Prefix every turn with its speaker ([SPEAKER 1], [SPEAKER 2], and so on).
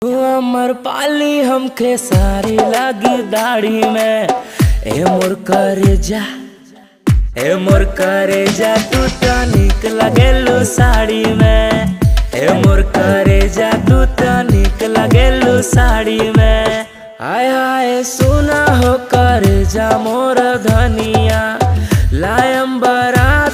[SPEAKER 1] अमर पाली हमके सारी लगी दाढ़ी में। ए मोर करे जा तू तो निक लगेलू साड़ी में। ए मोर करे जा तू तो निक लगेलू साड़ी में। हाय हाय सुना हो करे जा मोर धनिया, लायम बारात